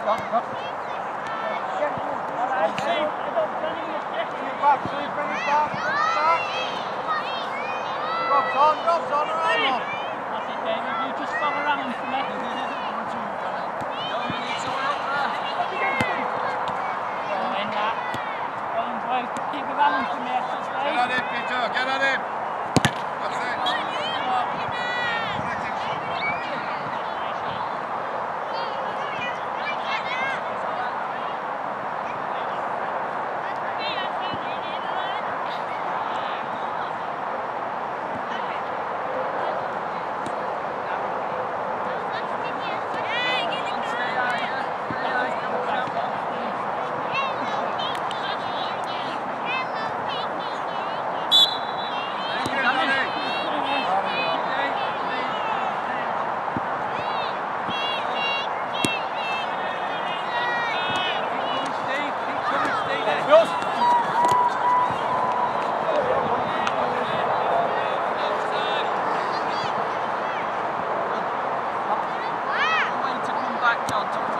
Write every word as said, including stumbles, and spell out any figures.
Back, see, bring it back, bring it back. Rob's on, Rob's on, around on. That's it, David. You just follow around for me. No, we need someone up there. Go in that. Go and play. Keep around for me, extra stage. Get at him, Peter, get at him. That's it. Back, John.